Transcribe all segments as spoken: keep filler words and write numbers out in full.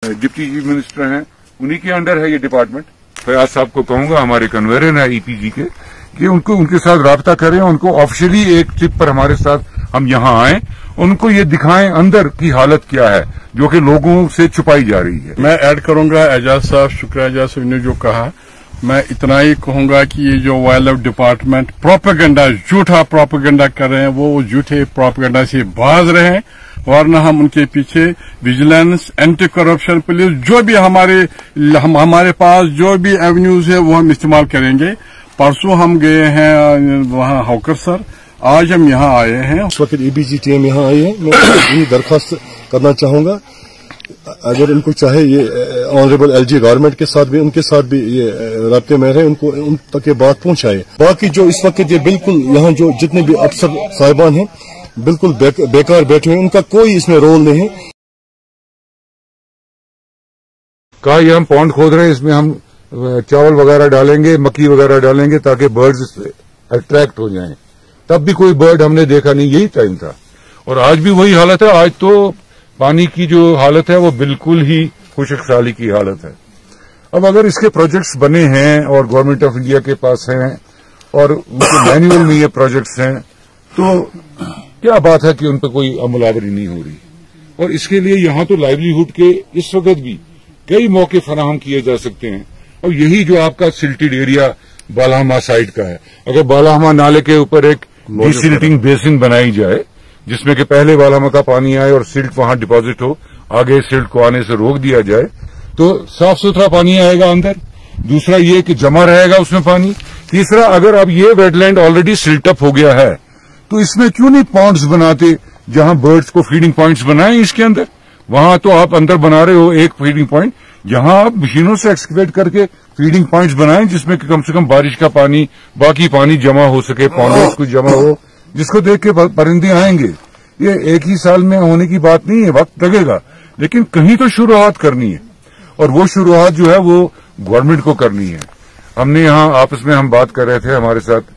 Deputy chief minister हैं, उन्हीं के अंडर है ये डिपार्टमेंट। फयाज साहब को कहूंगा, हमारे कन्वेयर हैं ईपीजी के, कि उनको उनके साथ राब्ता करें, उनको ऑफिशियली एक ट्रिप पर हमारे साथ हम यहाँ आए, उनको ये दिखाएं अंदर की हालत क्या है जो कि लोगों से छुपाई जा रही है। मैं ऐड करूंगा एजाज साहब, शुक्रिया एजाज साहब ने जो कहा, मैं इतना ही कहूंगा कि ये जो वाइल्ड लाइफ डिपार्टमेंट प्रोपेगेंडा, झूठा प्रोपेगेंडा कर रहे हैं, वो झूठे प्रोपेगेंडा से बाज रहे हैं, वरना हम उनके पीछे विजिलेंस, एंटी करप्शन पुलिस, जो भी हमारे हम, हमारे पास जो भी एवेन्यूज है वो हम इस्तेमाल करेंगे। परसों हम गए हैं वहां हॉकर सर, आज हम यहाँ आए हैं। इस वक्त ईपीजी टीम यहाँ आई है। मैं यही दरखास्त करना चाहूंगा, अगर उनको चाहे ये ऑनरेबल एलजी गवर्नमेंट के साथ भी, उनके साथ भी ये राब्ते में रहे, उनको उन तक ये बात पहुंचाए। बाकी जो इस वक्त ये बिल्कुल यहाँ जो जितने भी अफसर साहिबान हैं बिल्कुल बे, बेकार बैठे हुए, उनका कोई इसमें रोल नहीं है। कहा ये हम पॉन्ड खोद रहे हैं, इसमें हम चावल वगैरह डालेंगे, मक्की वगैरह डालेंगे ताकि बर्ड्स अट्रैक्ट हो जाएं। तब भी कोई बर्ड हमने देखा नहीं, यही टाइम था। और आज भी वही हालत है। आज तो पानी की जो हालत है वो बिल्कुल ही खुशक साली की हालत है। अब अगर इसके प्रोजेक्ट्स बने हैं और गवर्नमेंट ऑफ इंडिया के पास हैं और उनके मैनुअल में ये प्रोजेक्ट्स हैं, तो क्या बात है कि उन पर कोई अमलावरी नहीं हो रही। और इसके लिए यहां तो लाइवलीहुड के इस वक्त भी कई मौके फराहम किए जा सकते हैं। और यही जो आपका सिल्टेड एरिया बालाहमा साइड का है, अगर बालाहमा नाले के ऊपर एक डिसिल्टिंग बेसिन बनाई जाए जिसमें कि पहले बालाहमा का पानी आए और सिल्ट वहां डिपॉजिट हो, आगे सिल्ट को आने से रोक दिया जाए, तो साफ सुथरा पानी आएगा अंदर। दूसरा ये कि जमा रहेगा उसमें पानी। तीसरा, अगर अब ये वेटलैंड ऑलरेडी सिल्टअप हो गया है तो इसमें क्यों नहीं पॉन्ड्स बनाते जहां बर्ड्स को फीडिंग पॉइंट्स बनाएं इसके अंदर। वहां तो आप अंदर बना रहे हो एक फीडिंग पॉइंट, यहां आप मशीनों से एक्सकवेट करके फीडिंग पॉइंट्स बनाएं जिसमें कि कम से कम बारिश का पानी, बाकी पानी जमा हो सके, पॉन्ड्स कुछ जमा हो, जिसको देख के परिंदे आएंगे। ये एक ही साल में होने की बात नहीं है, वक्त लगेगा, लेकिन कहीं तो शुरुआत करनी है। और वो शुरुआत जो है वो गवर्नमेंट को करनी है। हमने यहाँ आपस में हम बात कर रहे थे, हमारे साथ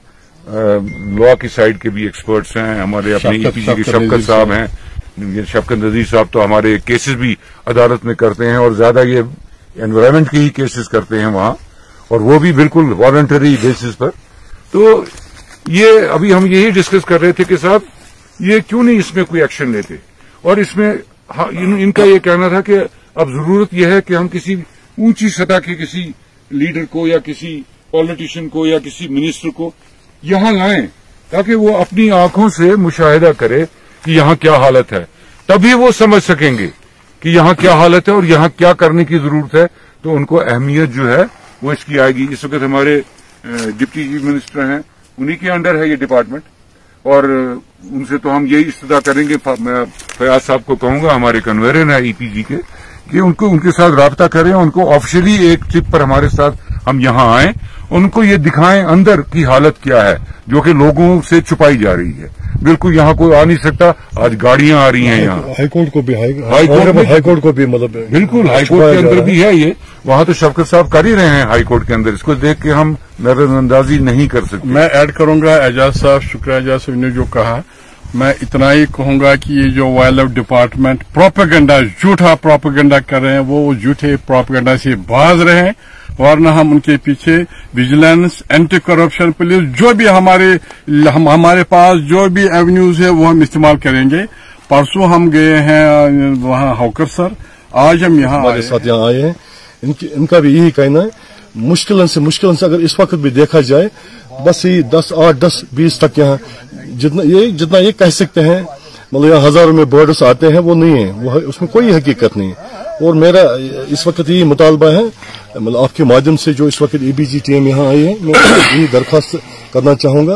लॉ की साइड के भी एक्सपर्ट्स हैं, हमारे अपने ईपीजी के शफकत साहब हैं। शफकत नजीर साहब तो हमारे केसेस भी अदालत में करते हैं और ज्यादा ये एनवायरमेंट के ही केसेस करते हैं वहां, और वो भी बिल्कुल वॉलंटरी बेसिस पर। तो ये अभी हम यही डिस्कस कर रहे थे कि साहब ये क्यों नहीं इसमें कोई एक्शन लेते। और इसमें इन, इनका ये कहना था कि अब जरूरत यह है कि हम किसी ऊंची सतह के किसी लीडर को या किसी पॉलिटिशियन को या किसी मिनिस्टर को यहां लाएं ताकि वो अपनी आंखों से मुशाहिदा करे कि यहां क्या हालत है। तभी वो समझ सकेंगे कि यहां क्या हालत है और यहां क्या करने की जरूरत है, तो उनको अहमियत जो है वो इसकी आएगी। इस वक्त हमारे डिप्टी चीफ मिनिस्टर हैं, उन्हीं के अंडर है ये डिपार्टमेंट, और उनसे तो हम यही इस्तदा करेंगे। मैं फयाज साहब को कहूंगा, हमारे कन्वेयर हैं ईपीजी के, कि उनको उनके साथ राब्ता करें, उनको ऑफिशियली एक ट्रिप पर हमारे साथ हम यहाँ आए, उनको ये दिखाएं अंदर की हालत क्या है जो कि लोगों से छुपाई जा रही है। बिल्कुल यहाँ कोई आ नहीं सकता। आज गाड़ियां आ रही हैं यहाँ, हाईकोर्ट को भी हाई हाईकोर्ट हाईकोर्ट को भी मतलब बिल्कुल हाईकोर्ट के अंदर भी है ये। वहां तो शफकत साहब कर ही रहे हैं हाईकोर्ट के अंदर, इसको देख के हम नजरअंदाजी नहीं कर सकते। मैं ऐड करूंगा एजाज साहब, शुक्रिया एजाज साहब ने जो कहा, मैं इतना ही कहूंगा कि ये जो वाइल्ड लाइफ डिपार्टमेंट प्रोपेगेंडा, झूठा प्रोपेगेंडा कर रहे हैं, वो झूठे प्रोपेगेंडा से बाज रहे हैं, वरना हम उनके पीछे विजिलेंस, एंटी करप्शन पुलिस, जो भी हमारे हम, हमारे पास जो भी एवेन्यूज है वो हम इस्तेमाल करेंगे। परसों हम गए हैं वहां हॉकर सर, आज हम यहाँ हमारे साथ यहाँ आए हैं। इनकी इनका भी यही कहना है, मुश्किल से मुश्किल से अगर इस वक्त भी देखा जाए, बस ये दस आठ दस बीस तक यहाँ जितना ये जितना ये कह सकते हैं, मतलब यहाँ हजारों में बर्ड्स आते हैं, वो नहीं है, वो उसमें कोई हकीकत नहीं है। और मेरा इस वक्त यही मुतालबा है, मतलब आपके माध्यम से जो इस वक्त ईपीजी टीम यहाँ आई है, मैं यही दरखास्त करना चाहूंगा,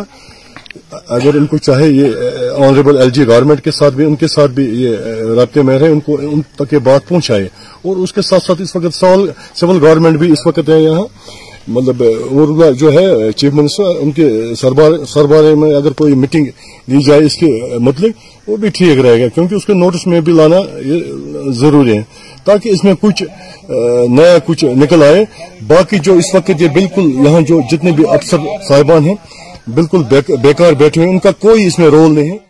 अगर उनको चाहे ये ऑनरेबल एलजी गवर्नमेंट के साथ भी, उनके साथ भी ये राब्ते में रहे, उनको उन तक ये बात पहुंचाए। और उसके साथ साथ इस वक्त सिविल गवर्नमेंट भी इस वक्त है यहाँ, मतलब और जो है चीफ मिनिस्टर, उनके सरबार सरबारे में अगर कोई मीटिंग ली जाए इसके मतलब, वो भी ठीक रहेगा, क्योंकि उसके नोटिस में भी लाना ये जरूरी है ताकि इसमें कुछ नया कुछ निकल आए। बाकी जो इस वक्त ये बिल्कुल यहाँ जो जितने भी अफसर साहिबान हैं बिल्कुल बेकार बैठे हुए, उनका कोई इसमें रोल नहीं है।